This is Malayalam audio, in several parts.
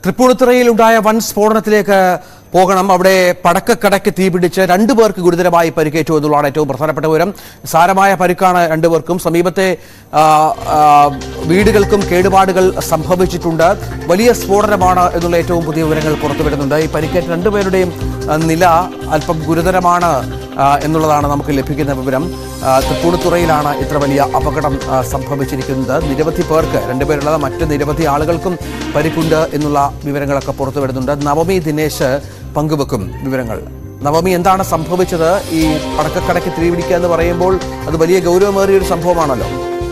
തൃപ്പൂണിത്തുറയിലുണ്ടായ വൻ സ്ഫോടനത്തിലേക്ക് പോകണം. അവിടെ പടക്കക്കടയ്ക്ക് തീപിടിച്ച് രണ്ടുപേർക്ക് ഗുരുതരമായി പരിക്കേറ്റു എന്നുള്ളതാണ് ഏറ്റവും പ്രധാനപ്പെട്ട വിവരം. സാരമായ പരിക്കാണ് രണ്ടുപേർക്കും. സമീപത്തെ വീടുകൾക്കും കേടുപാടുകൾ സംഭവിച്ചിട്ടുണ്ട്. വലിയ സ്ഫോടനമാണ് എന്നുള്ള ഏറ്റവും പുതിയ വിവരങ്ങൾ പുറത്തുവിടുന്നുണ്ട്. ഈ പരിക്കേറ്റ രണ്ടുപേരുടെയും നില അല്പം ഗുരുതരമാണ് എന്നുള്ളതാണ് നമുക്ക് ലഭിക്കുന്ന വിവരം. തൃപ്പൂണിത്തുറയിലാണ് ഇത്ര വലിയ അപകടം സംഭവിച്ചിരിക്കുന്നത്. നിരവധി പേർക്ക്, രണ്ടുപേരുള്ളത് മറ്റ് നിരവധി ആളുകൾക്കും പരിക്കുണ്ട് എന്നുള്ള വിവരങ്ങളൊക്കെ പുറത്തുവിടുന്നുണ്ട്. നവമി ദിനേശ് പങ്കുവെക്കും വിവരങ്ങൾ. നവമി, എന്താണ് സംഭവിച്ചത്? ഈ പടക്കക്കടയ്ക്ക് തീപിടിക്കുക എന്ന് പറയുമ്പോൾ അത് വലിയ ഗൗരവമേറിയ ഒരു സംഭവമാണല്ലോ.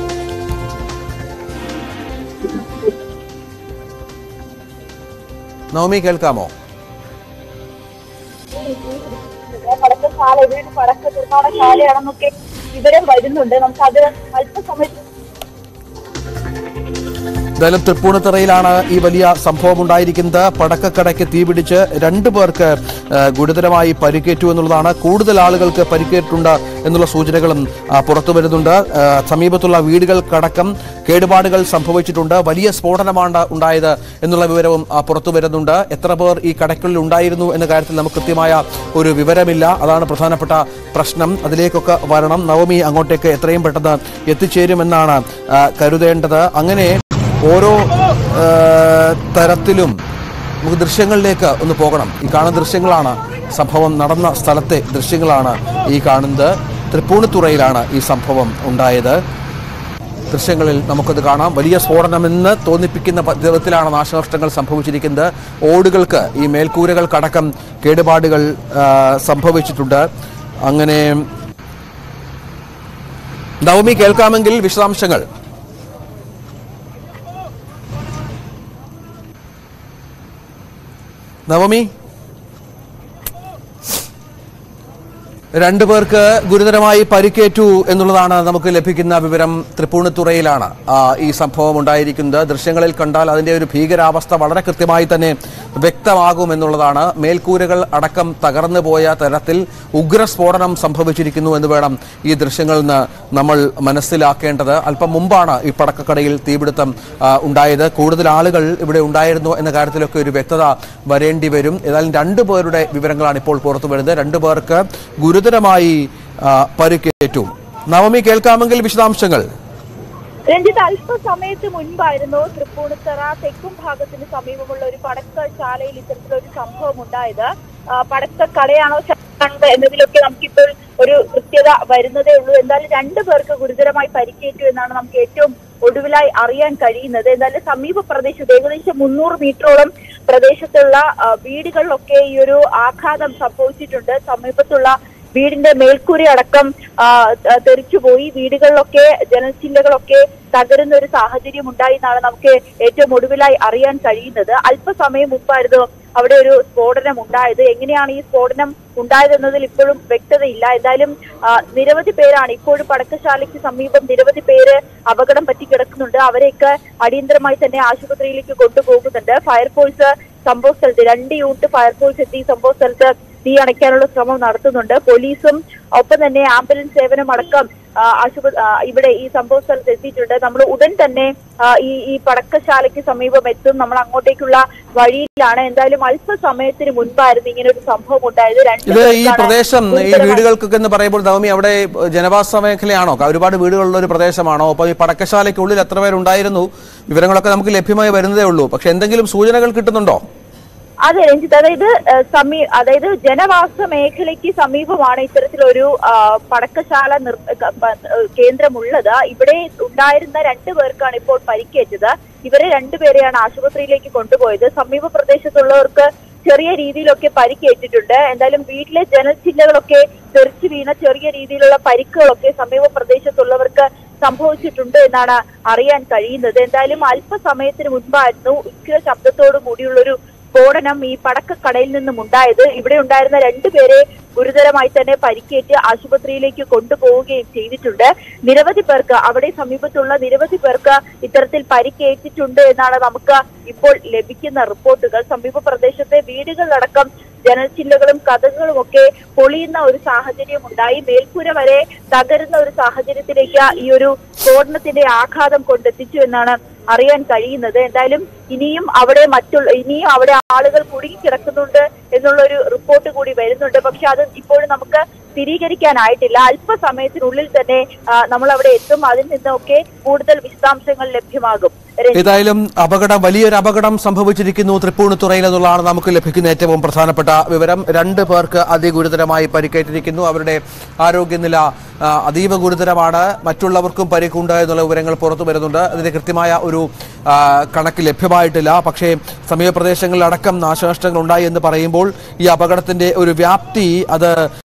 നവമി, കേൾക്കാമോ? പടക്കശാല, ഇവിടെ പടക്ക നിർമ്മാണശാലയാണെന്നൊക്കെ വിവരം വരുന്നുണ്ട്. നമുക്കത് അല്പസമയത്ത് എന്തായാലും തൃപ്പൂണിത്തുറയിലാണ് ഈ വലിയ സംഭവം ഉണ്ടായിരിക്കുന്നത്. പടക്കക്കടയ്ക്ക് തീപിടിച്ച് രണ്ടുപേർക്ക് ഗുരുതരമായി പരിക്കേറ്റു എന്നുള്ളതാണ്. കൂടുതൽ ആളുകൾക്ക് പരിക്കേറ്റുണ്ട് എന്നുള്ള സൂചനകളും പുറത്തു വരുന്നുണ്ട്. സമീപത്തുള്ള വീടുകൾക്കടക്കം കേടുപാടുകൾ സംഭവിച്ചിട്ടുണ്ട്. വലിയ സ്ഫോടനമാണ് ഉണ്ടായത് എന്നുള്ള വിവരവും പുറത്തു വരുന്നുണ്ട്. എത്ര പേർ ഈ കടയ്ക്കുള്ളിൽ ഉണ്ടായിരുന്നു എന്ന കാര്യത്തിൽ നമുക്ക് കൃത്യമായ ഒരു വിവരമില്ല. അതാണ് പ്രധാനപ്പെട്ട പ്രശ്നം. അതിലേക്കൊക്കെ വരണം. നവമി അങ്ങോട്ടേക്ക് എത്രയും പെട്ടെന്ന് എത്തിച്ചേരുമെന്നാണ് കരുതേണ്ടത്. അങ്ങനെ ഓരോ തരത്തിലും നമുക്ക് ദൃശ്യങ്ങളിലേക്ക് ഒന്ന് പോകണം. ഈ കാണുന്ന ദൃശ്യങ്ങളാണ് സംഭവം നടന്ന സ്ഥലത്തെ ദൃശ്യങ്ങളാണ് ഈ കാണുന്നത്. തൃപ്പൂണിത്തുറയിലാണ് ഈ സംഭവം ഉണ്ടായത്. ദൃശ്യങ്ങളിൽ നമുക്കത് കാണാം. വലിയ സ്ഫോടനമെന്ന് തോന്നിപ്പിക്കുന്ന വിധത്തിലാണ് നാശനഷ്ടങ്ങൾ സംഭവിച്ചിരിക്കുന്നത്. ഓടുകൾക്ക്, ഈ മേൽക്കൂരകൾക്കടക്കം കേടുപാടുകൾ സംഭവിച്ചിട്ടുണ്ട്. അങ്ങനെ നവമി, കേൾക്കാമെങ്കിൽ വിശദാംശങ്ങൾ. നവമി, രണ്ടുപേർക്ക് ഗുരുതരമായി പരിക്കേറ്റു എന്നുള്ളതാണ് നമുക്ക് ലഭിക്കുന്ന വിവരം. തൃപ്പൂണിത്തുറയിലാണ് ഈ സംഭവം ഉണ്ടായിരിക്കുന്നത്. ദൃശ്യങ്ങളിൽ കണ്ടാൽ അതിൻ്റെ ഒരു ഭീകരാവസ്ഥ വളരെ കൃത്യമായി തന്നെ വ്യക്തമാകുമെന്നുള്ളതാണ്. മേൽക്കൂരകൾ അടക്കം തകർന്നു പോയ തരത്തിൽ ഉഗ്രസ്ഫോടനം സംഭവിച്ചിരിക്കുന്നു എന്ന് വേണം ഈ ദൃശ്യങ്ങളിൽ നിന്ന് നമ്മൾ മനസ്സിലാക്കേണ്ടത്. അല്പം മുമ്പാണ് ഈ പടക്കക്കടയിൽ തീപിടുത്തം ഉണ്ടായത്. കൂടുതൽ ആളുകൾ ഇവിടെ ഉണ്ടായിരുന്നു എന്ന കാര്യത്തിലൊക്കെ ഒരു വ്യക്തത വരേണ്ടി വരും. ഏതായാലും രണ്ടുപേരുടെ വിവരങ്ങളാണ് ഇപ്പോൾ പുറത്തു വരുന്നത്. രണ്ടുപേർക്ക് ഗുരുതരമായി പരിക്കേറ്റു. നവമി, കേൾക്കാമെങ്കിൽ വിശദാംശങ്ങൾ. രഞ്ജിത്ത്, അല്പസമയത്ത് മുൻപായിരുന്നു തൃപ്പൂണിത്തുറ തെക്കും ഭാഗത്തിന് സമീപമുള്ള ഒരു പടക്കശാലയിൽ ഇത്തരത്തിലൊരു സംഭവം ഉണ്ടായത്. പടക്കക്കടയാണോ എന്നതിലൊക്കെ നമുക്കിപ്പോൾ ഒരു കൃത്യത വരുന്നതേ ഉള്ളൂ. എന്തായാലും രണ്ടുപേർക്ക് ഗുരുതരമായി പരിക്കേറ്റു എന്നാണ് നമുക്ക് ഏറ്റവും ഒടുവിലായി അറിയാൻ കഴിയുന്നത്. എന്തായാലും സമീപ പ്രദേശത്ത് ഏകദേശം 300 മീറ്ററോളം പ്രദേശത്തുള്ള വീടുകളിലൊക്കെ ഈ ഒരു ആഘാതം സംഭവിച്ചിട്ടുണ്ട്. സമീപത്തുള്ള വീടിന്റെ മേൽക്കൂര അടക്കം തെറിച്ചുപോയി. വീടുകളിലൊക്കെ ജനൽച്ചില്ലകളൊക്കെ തകരുന്ന ഒരു സാഹചര്യം ഉണ്ടായി എന്നാണ് നമുക്ക് ഏറ്റവും ഒടുവിലായി അറിയാൻ കഴിയുന്നത്. അല്പസമയം മുമ്പായിരുന്നു അവിടെ ഒരു സ്ഫോടനം ഉണ്ടായത്. എങ്ങനെയാണ് ഈ സ്ഫോടനം ഉണ്ടായതെന്നതിൽ ഇപ്പോഴും വ്യക്തതയില്ല. എന്തായാലും നിരവധി പേരാണ് ഇപ്പോഴും പടക്കശാലയ്ക്ക് സമീപം നിരവധി പേര് അപകടം പറ്റി കിടക്കുന്നുണ്ട്. അവരെയൊക്കെ അടിയന്തരമായി തന്നെ ആശുപത്രിയിലേക്ക് കൊണ്ടുപോകുന്നുണ്ട്. ഫയർഫോഴ്സ് സംഭവ സ്ഥലത്ത് 2 യൂണിറ്റ് ഫയർഫോഴ്സ് എത്തി സംഭവ സ്ഥലത്ത് തീ അണയ്ക്കാനുള്ള ശ്രമം നടത്തുന്നുണ്ട്. പോലീസും ഒപ്പം തന്നെ ആംബുലൻസ് സേവനം അടക്കം ഇവിടെ ഈ സംഭവ സ്ഥലത്ത് എത്തിയിട്ടുണ്ട്. നമ്മൾ ഉടൻ തന്നെ ഈ പടക്കശാലയ്ക്ക് സമീപം എത്തും. നമ്മൾ അങ്ങോട്ടേക്കുള്ള വഴിയിലാണ്. എന്തായാലും അല്പസമയത്തിന് മുൻപായിരുന്നു ഇങ്ങനെ ഒരു സംഭവം ഉണ്ടായത്. ഈ പ്രദേശം, ഈ വീടുകൾക്കൊക്കെ എന്ന് പറയുമ്പോൾ നവമി, അവിടെ ജനവാസ മേഖലയാണോ? ഒരുപാട് വീടുകളുള്ള ഒരു പ്രദേശമാണോ? അപ്പൊ ഈ പടക്കശാലയ്ക്കുള്ളിൽ എത്ര പേരുണ്ടായിരുന്നു? വിവരങ്ങളൊക്കെ നമുക്ക് ലഭ്യമായി വരുന്നതേ ഉള്ളൂ. പക്ഷെ എന്തെങ്കിലും സൂചനകൾ കിട്ടുന്നുണ്ടോ? അതെ രഞ്ജിത്ത്, അതായത് ജനവാസ മേഖലയ്ക്ക് സമീപമാണ് ഇത്തരത്തിലൊരു പടക്കശാല കേന്ദ്രമുള്ളത്. ഇവിടെ ഉണ്ടായിരുന്ന 2 പേർക്കാണ് ഇപ്പോൾ പരിക്കേറ്റത്. ഇവരെ 2 പേരെയാണ് ആശുപത്രിയിലേക്ക് കൊണ്ടുപോയത്. സമീപ പ്രദേശത്തുള്ളവർക്ക് ചെറിയ രീതിയിലൊക്കെ പരിക്കേറ്റിട്ടുണ്ട്. എന്തായാലും വീട്ടിലെ ജനൽച്ചില്ലകളൊക്കെ തെറിച്ചു വീണ ചെറിയ രീതിയിലുള്ള പരിക്കുകളൊക്കെ സമീപ പ്രദേശത്തുള്ളവർക്ക് സംഭവിച്ചിട്ടുണ്ട് എന്നാണ് അറിയാൻ കഴിയുന്നത്. എന്തായാലും അല്പസമയത്തിന് മുൻപായിരുന്നു ഉഗ്ര ശബ്ദത്തോടു കൂടിയുള്ളൊരു സ്ഫോടനം ഈ പടക്കക്കടയിൽ നിന്നും ഉണ്ടായത്. ഇവിടെ ഉണ്ടായിരുന്ന 2 പേരെ ഗുരുതരമായി തന്നെ പരിക്കേറ്റ് ആശുപത്രിയിലേക്ക് കൊണ്ടുപോവുകയും ചെയ്തിട്ടുണ്ട്. നിരവധി പേർക്ക്, അവിടെ സമീപത്തുള്ള നിരവധി പേർക്ക് ഇത്തരത്തിൽ പരിക്കേറ്റിട്ടുണ്ട് എന്നാണ് നമുക്ക് ഇപ്പോൾ ലഭിക്കുന്ന റിപ്പോർട്ടുകൾ. സമീപ പ്രദേശത്തെ വീടുകളിലടക്കം ജനൽച്ചില്ലകളും കതകുകളും ഒക്കെ പൊളിയുന്ന ഒരു സാഹചര്യം ഉണ്ടായി. മേൽക്കൂര വരെ തകരുന്ന ഒരു സാഹചര്യത്തിലേക്ക് ഈ ഒരു സ്ഫോടനത്തിന്റെ ആഘാതം കൊണ്ടെത്തിച്ചു എന്നാണ് അറിയാൻ കഴിയുന്നത്. എന്തായാലും ഇനിയും അവിടെ ആളുകൾ കുടുങ്ങിക്കിടക്കുന്നുണ്ട് എന്നുള്ള ഒരു റിപ്പോർട്ട് കൂടി വരുന്നുണ്ട്. പക്ഷെ അത് ഇപ്പോഴും നമുക്ക് സ്ഥിരീകരിക്കാനായിട്ടില്ല. അല്പസമയത്തിനുള്ളിൽ തന്നെ നമ്മൾ അവിടെ എത്തും. അതിൽ നിന്നൊക്കെ കൂടുതൽ വിശദാംശങ്ങൾ ലഭ്യമാകും. ഏതായാലും വലിയൊരു അപകടം സംഭവിച്ചിരിക്കുന്നു തൃപ്പൂണിത്തുറയിൽ എന്നുള്ളതാണ് നമുക്ക് ലഭിക്കുന്ന ഏറ്റവും പ്രധാനപ്പെട്ട വിവരം. 2 പേർക്ക് അതിഗുരുതരമായി പരിക്കേറ്റിരിക്കുന്നു. അവരുടെ ആരോഗ്യനില അതീവ ഗുരുതരമാണ്. മറ്റുള്ളവർക്കും പരിക്കുണ്ട് എന്നുള്ള വിവരങ്ങൾ പുറത്തു വരുന്നുണ്ട്. അതിന്റെ കൃത്യമായ ഒരു കണക്ക് ലഭ്യമായിട്ടില്ല. പക്ഷേ സമീപ പ്രദേശങ്ങളിലടക്കം നാശനഷ്ടങ്ങൾ ഉണ്ടായി എന്ന് പറയുമ്പോൾ ഈ അപകടത്തിന്റെ ഒരു വ്യാപ്തി അത്